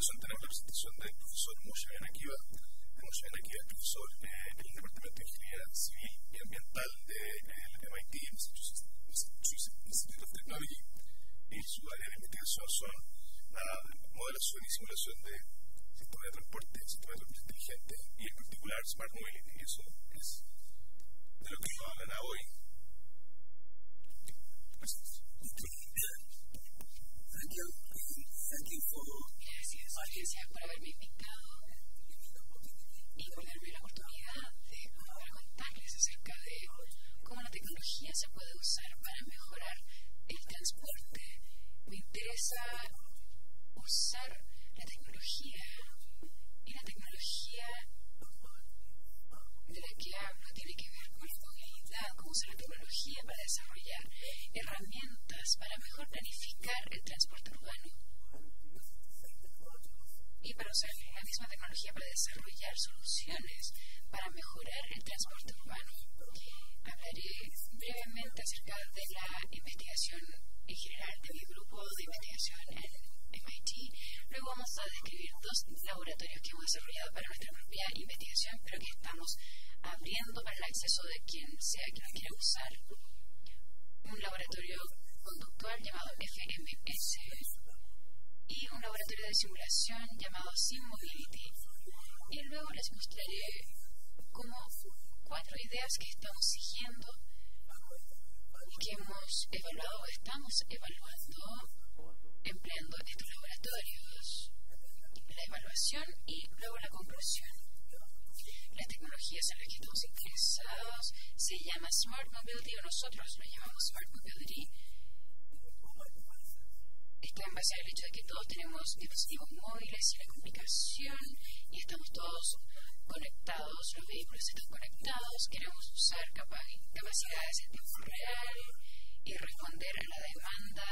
incluso tenemos la presentación del profesor Moshe Ben Akiva. Moshe Ben Akiva es profesor en el Departamento de Ingeniería Civil y Ambiental del MIT, Massachusetts Institute of Technology, y su área de investigación son la modelación y simulación de sistemas de transporte inteligente y en particular Smart Mobility. Y eso es de lo que nos hablará hoy. Gracias. Gracias por haberme invitado y por darme la oportunidad de poder contarles acerca de cómo la tecnología se puede usar para mejorar el transporte. Me interesa usar la tecnología, y la tecnología de la que hablo tiene que ver con la movilidad, cómo usar la tecnología para desarrollar herramientas para mejor planificar el transporte urbano y para usar la misma tecnología para desarrollar soluciones para mejorar el transporte urbano. Hablaré brevemente acerca de la investigación en general de mi grupo de investigación en MIT. Luego vamos a describir 2 laboratorios que hemos desarrollado para nuestra propia investigación, pero que estamos abriendo para el acceso de quien sea que lo quiera usar. Un laboratorio conductual llamado FMS y un laboratorio de simulación llamado SimMobility. Y luego les mostraré cómo 4 ideas que estamos siguiendo y que hemos evaluado o estamos evaluando empleando estos laboratorios, la evaluación y luego la conclusión. Las tecnologías en las que estamos interesados se llama Smart Mobility, o nosotros lo llamamos Smart Mobility. Está en base al hecho de que todos tenemos dispositivos móviles y la comunicación y estamos todos conectados, los vehículos están conectados, queremos usar capacidades en tiempo real y responder a la demanda.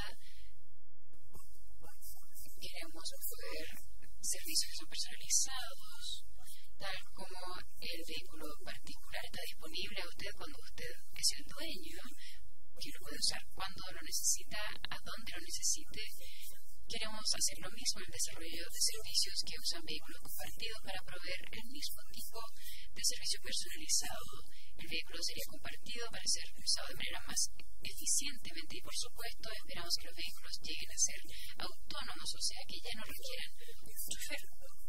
Queremos poder servicios que son personalizados, tal como el vehículo particular está disponible a usted cuando usted es el dueño, que lo puede usar cuando lo necesita, a dónde lo necesite. Queremos hacer lo mismo en el desarrollo de servicios que usan vehículos compartidos para proveer el mismo tipo de servicio personalizado. El vehículo sería compartido para ser usado de manera más eficientemente y, por supuesto, esperamos que los vehículos lleguen a ser autónomos, o sea, que ya no requieran chofer.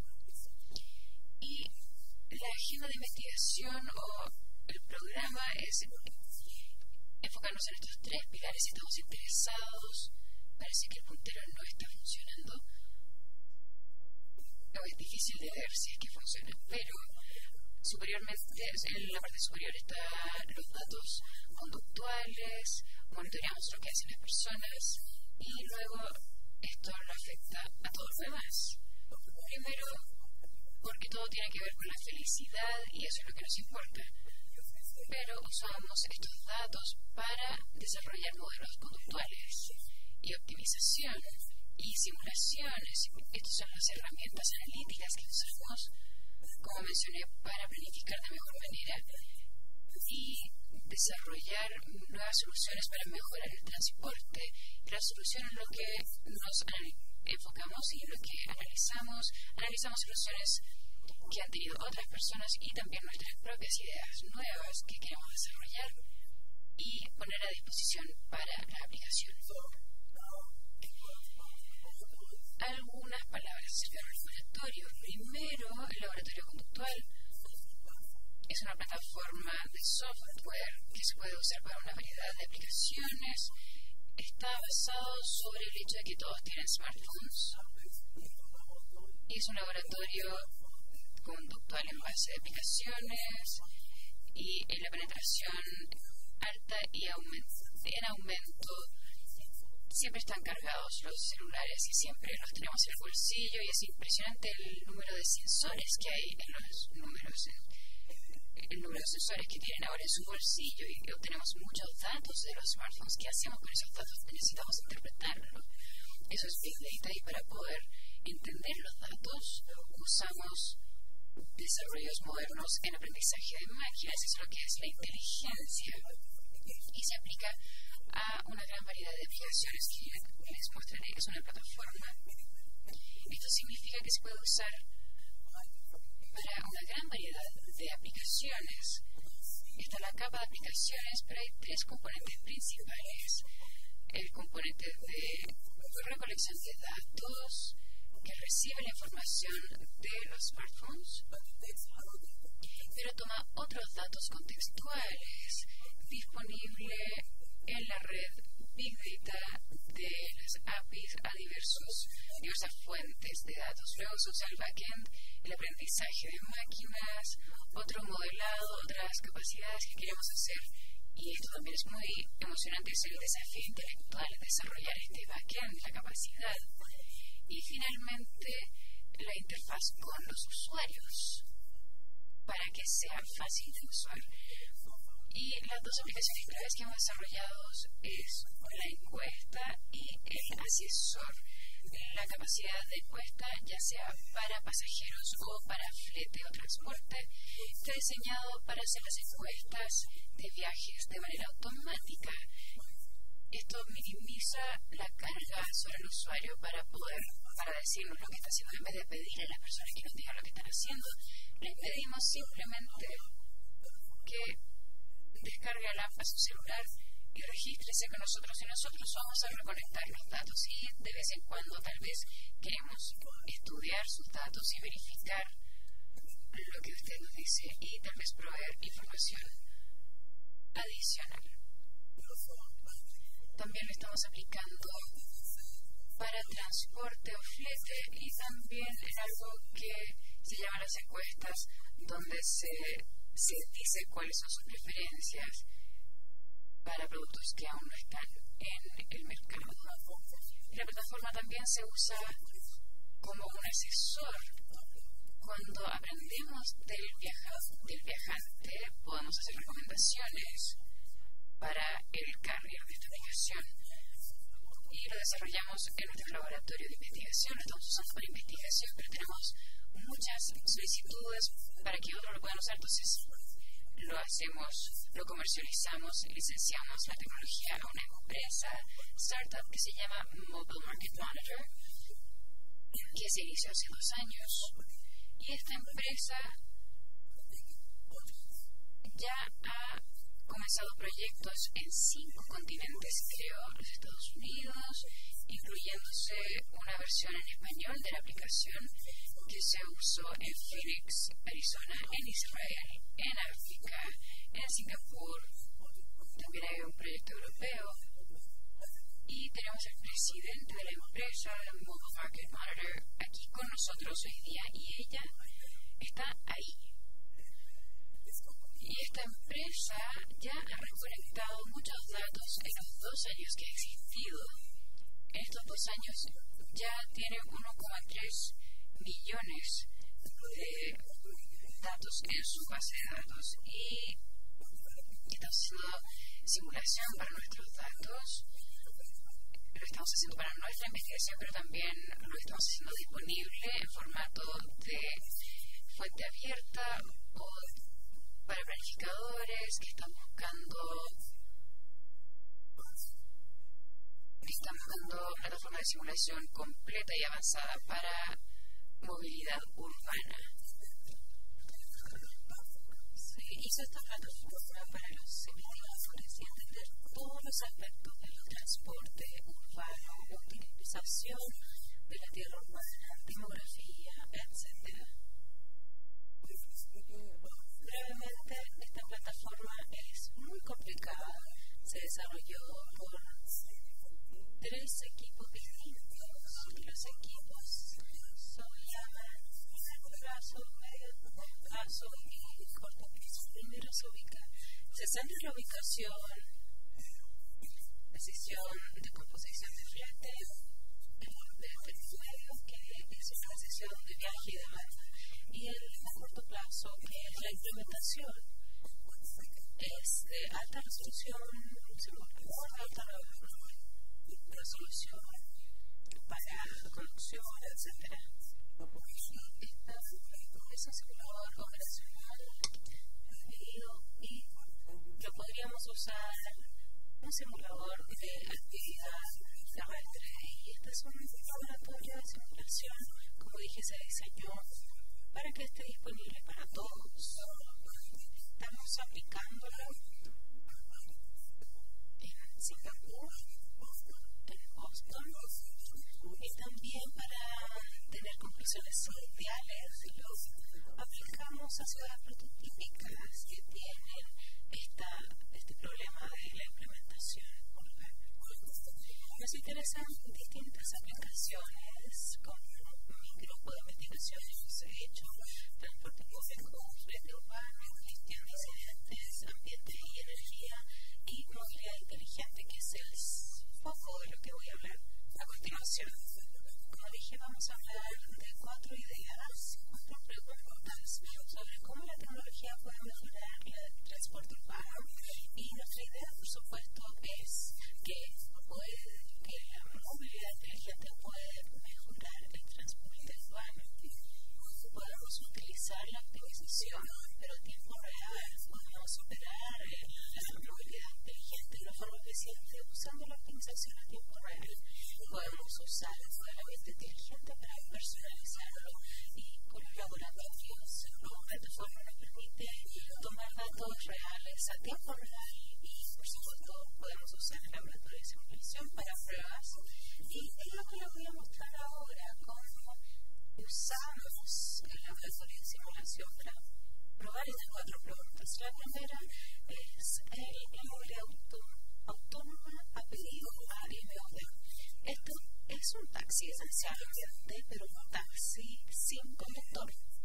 Y la agenda de investigación o el programa es enfocarnos en estos 3 pilares. Estamos interesados. Parece que el puntero no está funcionando. No, es difícil de ver si es que funciona, pero superiormente, en la parte superior están los datos conductuales, monitoreamos lo que hacen las personas y luego esto lo afecta a todo lo demás. Primero, porque todo tiene que ver con la felicidad y eso es lo que nos importa. Pero usamos estos datos para desarrollar modelos conductuales y optimización y simulaciones. Estas son las herramientas analíticas que usamos, como mencioné, para planificar de mejor manera y desarrollar nuevas soluciones para mejorar el transporte. La solución es lo que nos enfocamos y lo que analizamos. Analizamos soluciones que han tenido otras personas y también nuestras propias ideas nuevas que queremos desarrollar y poner a disposición para la aplicación. Algunas palabras acerca del laboratorio. Primero, el laboratorio conductual es una plataforma de software que se puede usar para una variedad de aplicaciones. Está basado sobre el hecho de que todos tienen smartphones y es un laboratorio conductual en base de aplicaciones y en la penetración alta y en aumento. Siempre están cargados los celulares y siempre los tenemos en el bolsillo y es impresionante el número de sensores que hay en los números, el número de sensores que tienen ahora en su bolsillo y obtenemos muchos datos de los smartphones. ¿Qué hacemos con esos datos? Necesitamos interpretarlo. Eso es Big Data y para poder entender los datos usamos desarrollos modernos en aprendizaje de máquinas. Eso es lo que es la inteligencia y se aplica a una gran variedad de aplicaciones que les mostraré, que es una plataforma. Esto significa significa que se puede usar para una gran variedad de aplicaciones. Está la capa de aplicaciones, pero hay tres componentes principales. El componente de recolección de datos, que recibe la información de los smartphones, pero toma otros datos contextuales disponibles en la red Big Data de las APIs a diversas fuentes de datos. Luego se usa el backend, el aprendizaje de máquinas, otro modelado, otras capacidades que queremos hacer. Y esto también es muy emocionante, es el desafío intelectual, desarrollar este backend, la capacidad. Y finalmente, la interfaz con los usuarios, para que sea fácil de usar. Y las dos aplicaciones claves que hemos desarrollado es la encuesta y el asesor. La capacidad de encuesta, ya sea para pasajeros o para flete o transporte, está diseñado para hacer las encuestas de viajes de manera automática. Esto minimiza la carga sobre el usuario para decirnos lo que está haciendo. En vez de pedirle a las personas que nos digan lo que están haciendo, les pedimos simplemente que descargue el app a su celular y regístrese con nosotros, y nosotros vamos a reconectar los datos, y de vez en cuando tal vez queremos estudiar sus datos y verificar lo que usted nos dice y tal vez proveer información adicional. También lo estamos aplicando para transporte o flete y también en algo que se llama las encuestas, donde se dice cuáles son sus preferencias para productos que aún no están en el mercado. La plataforma también se usa como un asesor. Cuando aprendemos del viajante, podemos hacer recomendaciones para el carrier de esta aplicación. Y lo desarrollamos en nuestro laboratorio de investigación. Lo estamos usando para investigación, pero tenemos muchas solicitudes para que otros lo puedan usar. Entonces, lo comercializamos y licenciamos la tecnología a una empresa startup que se llama Mobile Market Monitor, que se inició hace 2 años. Y esta empresa ya ha comenzado proyectos en 5 continentes, creo, los Estados Unidos, incluyéndose una versión en español de la aplicación que se usó en Phoenix, Arizona, en Israel, en África, en Singapur. También hay un proyecto europeo. Y tenemos al presidente de la empresa, Mobile Market Monitor, aquí con nosotros hoy día, y ella está ahí. Y esta empresa ya ha recolectado muchos datos en los 2 años que ha existido. En estos 2 años ya tiene 1,3 millones de datos en su base de datos, y estamos haciendo simulación para nuestros datos. Lo estamos haciendo para nuestra investigación, pero también lo estamos haciendo disponible en formato de fuente abierta o para planificadores que están buscando plataformas de simulación completa y avanzada para movilidad urbana. Se hizo esta plataforma para los investigadores y entender todos los aspectos del transporte urbano, utilización de la tierra urbana, demografía, etc. Brevemente, esta plataforma es muy complicada. Se desarrolló por 3 equipos distintos. Los equipos se llaman largo plazo, medio plazo y corto plazo. Primero se centra en la ubicación, decisión de composición de flete, de medio, que es una decisión de viaje y demanda. Y el corto plazo, que es la implementación, es de alta resolución, alta resolución para conducción, etc. Es un simulador operacional y lo podríamos usar un simulador de actividad terrestre. Y este es un laboratorio de simulación aplicación, como dije, se diseñó para que esté disponible para todos. Estamos aplicándolo en Singapur, en Boston, y también para tener conclusiones iniciales lo aplicamos a ciudades prototípicas que tienen este problema de la implementación urbana. Nos interesan distintas aplicaciones. Con mi grupo de investigación hemos hecho transporte público, flete urbano, gestión de incidentes, ambiente y energía, y movilidad inteligente, que es el foco de lo que voy a hablar a continuación. Como dije, vamos a hablar de 4 ideas, 4 preguntas sobre cómo la tecnología puede mejorar el transporte urbano. Y nuestra idea, por supuesto, es que la movilidad inteligente puede mejorar el transporte urbano. Podemos utilizar la optimización, pero a tiempo real. Podemos operar la movilidad inteligente de una forma eficiente usando la optimización a tiempo real. Podemos usar el modelamiento inteligente para personalizarlo, y con los laboratorios la plataforma nos permite tomar datos reales a tiempo real, y por supuesto podemos usar el laboratorio de simulación para pruebas. Y es lo que les voy a mostrar ahora, cómo usamos el laboratorio de simulación para probar estas 4 preguntas. La primera es la movilidad autónoma a pedido AMOD. Esto es un taxi esencialmente, pero un taxi sin conductor.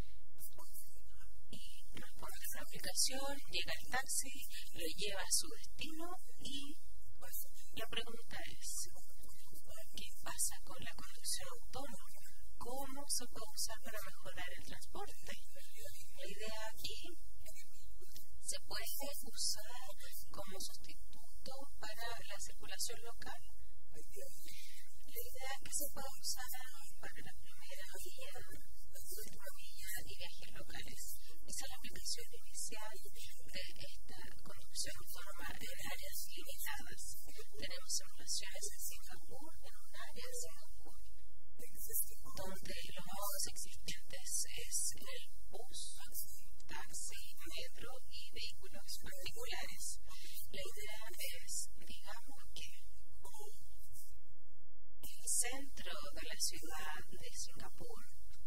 Y responde a la aplicación, llega el taxi, lo lleva a su destino, y la pregunta es, ¿qué pasa con la conducción autónoma? ¿Cómo se puede usar para mejorar el transporte? La idea aquí se puede usar como sustituto para la circulación local. La idea es que se puede usar para la primera vía, la última vía y viajes locales. Esa es la aplicación inicial de esta conducción autónoma en áreas limitadas. Tenemos simulaciones en Singapur, en un área de Singapur, donde los modos existentes es el bus, taxi, metro y vehículos particulares. La idea es, digamos que el centro de la ciudad de Singapur,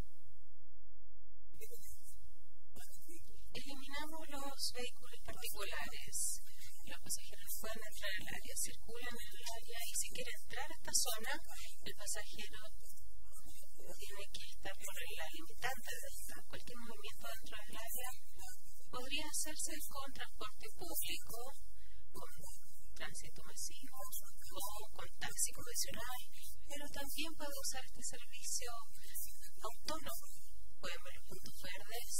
eliminamos los vehículos particulares. Los pasajeros pueden entrar al área, circulan en el área, y si quiere entrar a esta zona, el pasajero tiene que estar por la limitante de esta. Cualquier movimiento dentro del área podría hacerse con transporte público, con tránsito masivo o con taxi convencional, pero también puede usar este servicio autónomo. Pueden ver los puntos verdes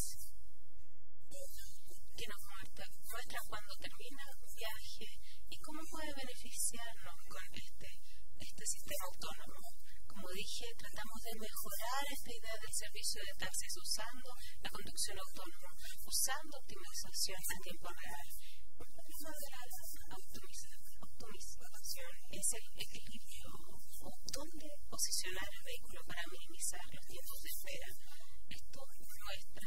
que nos muestra cuándo termina un viaje y cómo puede beneficiarnos con este sistema autónomo. Como dije, tratamos de mejorar esta idea del servicio de taxis usando la conducción autónoma, usando optimización a tiempo real. Un problema de la optimización es el equilibrio, o dónde posicionar el vehículo para minimizar los tiempos de espera. Esto muestra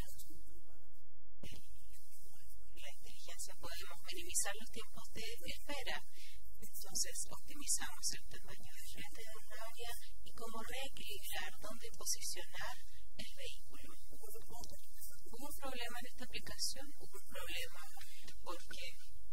la inteligencia. Podemos minimizar los tiempos de espera. Entonces, optimizamos el tamaño de frente de un área y cómo reequilibrar dónde posicionar el vehículo. ¿Hubo un problema en esta aplicación? Hubo un problema porque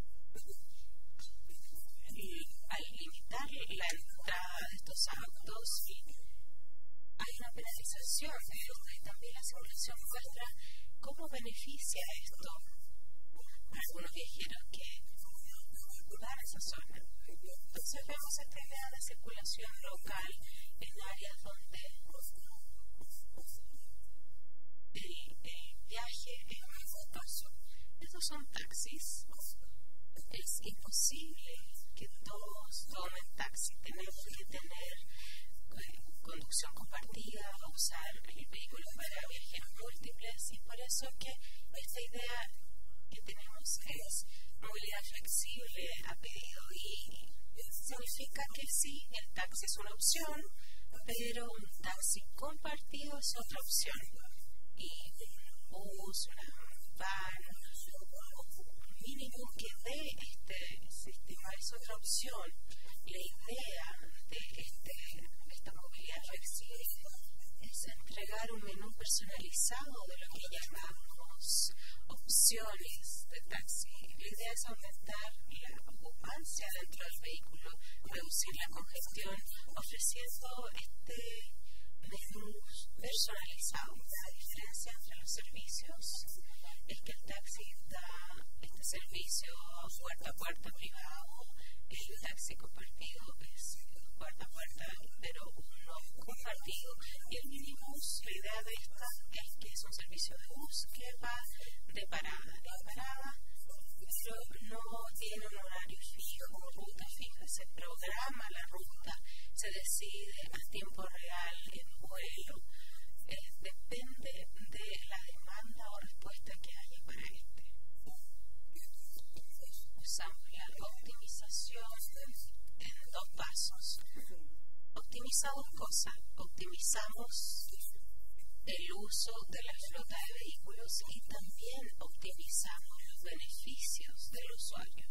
al limitar la entrada de estos autos hay una penalización, y también la simulación muestra cómo beneficia esto a algunos viajeros que van a esa zona. Entonces vemos esta idea de circulación local en áreas donde el viaje es muy costoso. Estos son taxis. Es imposible que todos tomen taxi. Tenemos que tener conducción compartida, usar el vehículo para viajeros múltiples, y por eso que esta idea que tenemos es movilidad flexible a pedido, y significa que sí, el taxi es una opción, pero un taxi compartido es otra opción. Y un bus, una van, un mínimo que dé este sistema es otra opción. La idea de esta movilidad flexible es entregar un menú personalizado de lo que llamamos opciones de taxi. La idea es aumentar la ocupancia dentro del vehículo, reducir la congestión, ofreciendo este menú personalizado. La diferencia entre los servicios es que el taxi da este servicio puerta a puerta privado, el taxi compartido es puerta a puerta, pero no compartido. Y el minibús, la idea de esta es que es un servicio de bus que va de parada a parada, pero no tiene un horario fijo, ruta fija, se programa la ruta, se decide a tiempo real en vuelo, depende de la demanda o respuesta que haya para este. Usamos la optimización en dos pasos. Optimizamos cosas, optimizamos el uso de la flota de vehículos y también optimizamos los beneficios del usuario.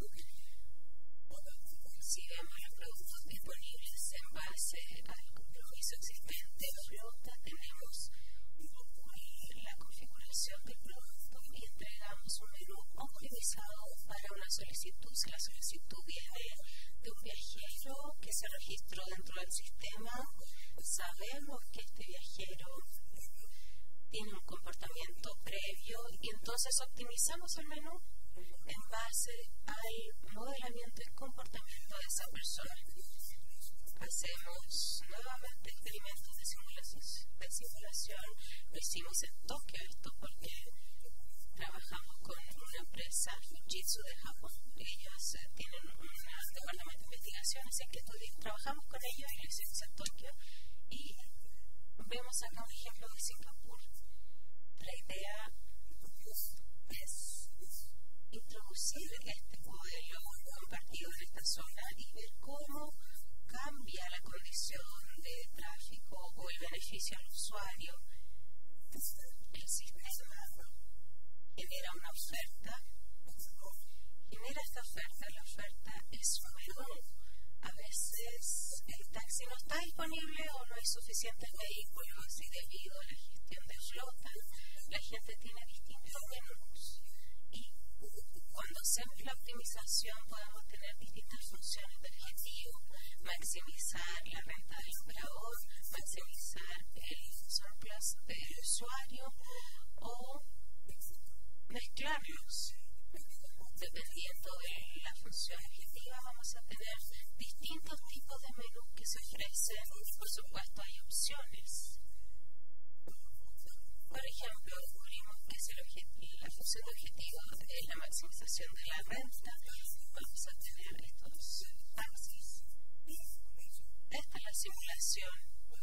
Si vemos los productos disponibles en base al compromiso existente de flota, tenemos la configuración del producto y entregamos un menú optimizado para una solicitud. Si la solicitud viene de un viajero que se registró dentro del sistema, sabemos que este viajero tiene un comportamiento previo y entonces optimizamos el menú en base al modelamiento y comportamiento de esa persona. Hacemos nuevamente experimentos de simulación. Lo hicimos en Tokio, esto porque trabajamos con una empresa Fujitsu de Japón. Ellos tienen un departamento de investigación, así que trabajamos con ellos y lo hicimos en Tokio. Y vemos acá un ejemplo de Singapur. La idea es introducir este modelo compartido en esta zona y ver cómo cambia la condición de tráfico o el beneficio al usuario. El sistema genera una oferta, genera esta oferta, la oferta es un menú. A veces el taxi no está disponible o no hay suficientes vehículos y debido a la gestión de flota, la gente tiene distintos menús. Y cuando hacemos la optimización podemos tener distintas funciones de objetivo, maximizar la renta del operador, maximizar el surplus del usuario o mezclarlos. Dependiendo de la función objetiva vamos a tener distintos tipos de menús que se ofrecen. Por supuesto hay opciones. Por ejemplo, descubrimos que la función de objetivo es la maximización de la renta. Vamos a tener estos taxis. Esta es la simulación.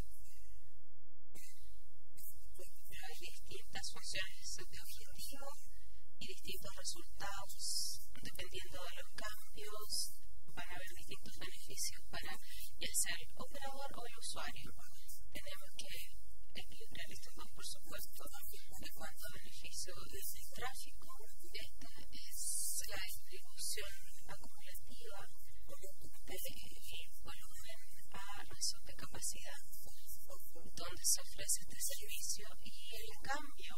Hay distintas funciones de objetivo y distintos resultados. Dependiendo de los cambios, van a haber distintos beneficios para ya sea el operador o el usuario. Tenemos que equilibrar estos dos, por supuesto. En cuanto a beneficio del tráfico, esta es la distribución acumulativa del volumen a razón de capacidad, donde se ofrece este servicio, y el cambio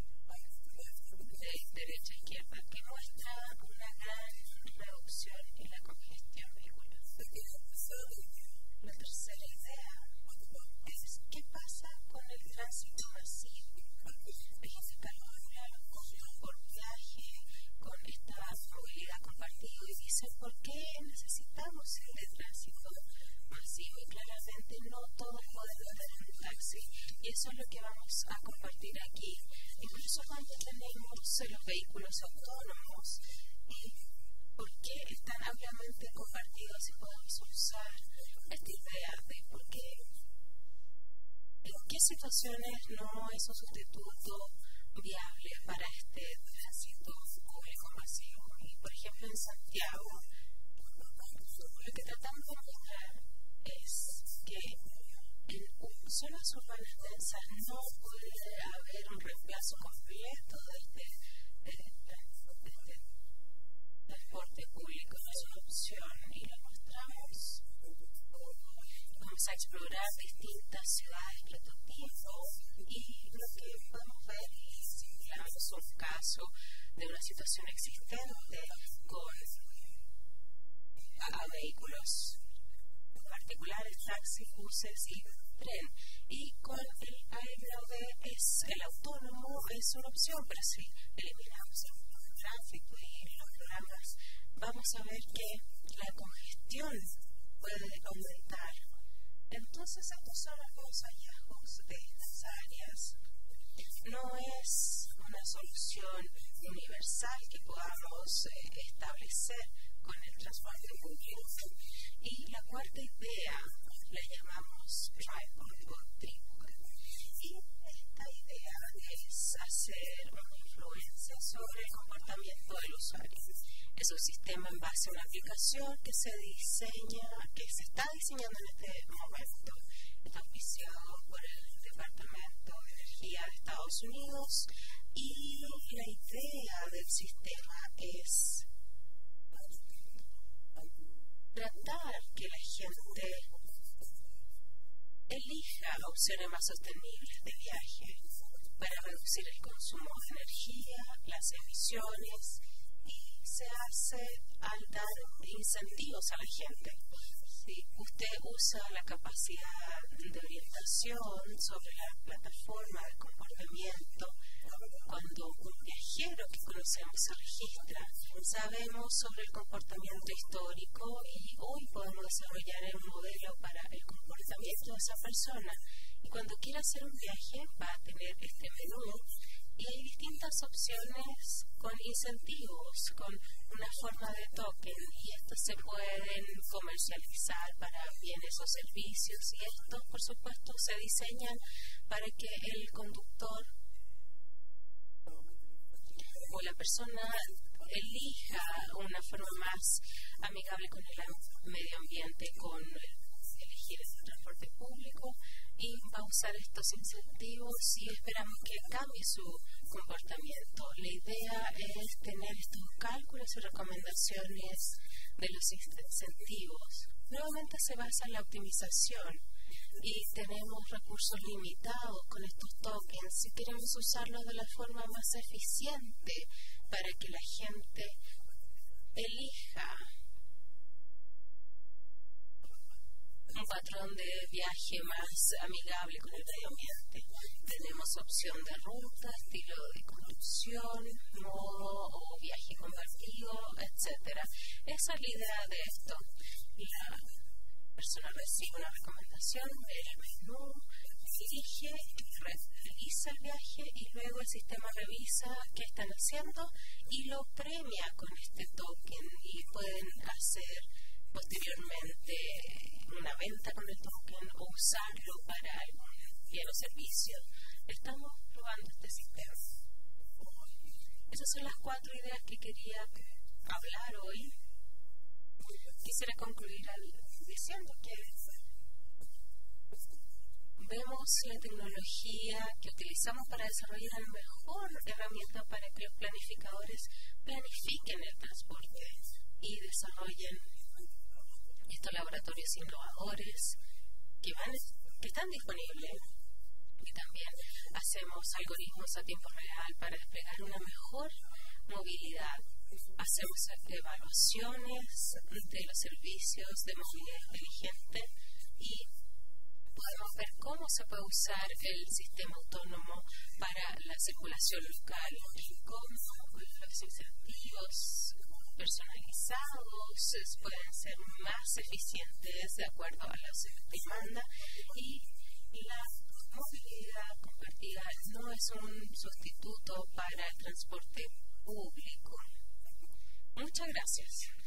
de derecha a izquierda, que muestra una gran reducción en la congestión vehicular. La tercera idea es qué pasa con el tránsito masivo. La gente calcula los costos por viaje con esta movilidad compartida y dice por qué necesitamos este tránsito masivo, y claramente no todos podemos tener un taxi, y eso es lo que vamos a compartir aquí. Incluso cuando tenemos los vehículos autónomos, y por qué están ampliamente compartidos y podemos usar esta idea de por qué, en qué situaciones no es un sustituto viable para este tránsito público masivo. Y por ejemplo en Santiago, lo que tratamos de mostrar es que En zonas urbanas densas no puede haber un reemplazo completo de este transporte público, no es una opción, y lo mostramos. Vamos a explorar distintas ciudades prototipos y lo que podemos ver es un caso de una situación existente con vehículos particulares, taxis, buses y tren. Y con el AMOD el autónomo es una opción, pero si eliminamos el tráfico y los programas, vamos a ver que la congestión puede aumentar. Entonces, estos son algunos hallazgos de estas áreas. No es una solución universal que podamos establecer con el transporte público. Y la cuarta idea la llamamos tripod o trípode. Y esta idea es hacer una influencia sobre el comportamiento del usuario. Es un sistema en base a una aplicación que se está diseñando en este momento. Está auspiciado por el Departamento de Energía de Estados Unidos y la idea del sistema es tratar que la gente elija opciones más sostenibles de viaje para reducir el consumo de energía, las emisiones, y se hace al dar incentivos a la gente. Si usted usa la capacidad de orientación sobre la plataforma de comportamiento, cuando un viajero que conocemos se registra, sabemos sobre el comportamiento histórico y hoy podemos desarrollar el modelo para el comportamiento de esa persona. Y cuando quiera hacer un viaje va a tener este menú y hay distintas opciones con incentivos, con una forma de token, y estos se pueden comercializar para bienes o servicios, y estos por supuesto se diseñan para que el conductor o la persona elija una forma más amigable con el medio ambiente, con elegir el transporte público, y va a usar estos incentivos y esperamos que cambie su comportamiento. La idea es tener estos cálculos y recomendaciones de los incentivos. Nuevamente se basa en la optimización y tenemos recursos limitados con estos tokens si queremos usarlos de la forma más eficiente para que la gente elija un patrón de viaje más amigable con el medio ambiente. Tenemos opción de ruta, estilo de conducción, modo o viaje compartido, etc. Esa es la idea de esto. La persona recibe una recomendación, ve el menú, elige, realiza el viaje y luego el sistema revisa qué están haciendo y lo premia con este token, y pueden hacer posteriormente una venta con el token o usarlo para algún bien o servicio. Estamos probando este sistema. Esas son las 4 ideas que quería hablar hoy. Quisiera concluir diciendo que vemos la tecnología que utilizamos para desarrollar la mejor herramienta para que los planificadores planifiquen el transporte y desarrollen estos laboratorios innovadores que están disponibles, y también hacemos algoritmos a tiempo real para desplegar una mejor movilidad. Hacemos evaluaciones de los servicios de movilidad inteligente y podemos ver cómo se puede usar el sistema autónomo para la circulación local y cómo los incentivos personalizados pueden ser más eficientes de acuerdo a la demanda, y la movilidad compartida no es un sustituto para el transporte público. Muchas gracias.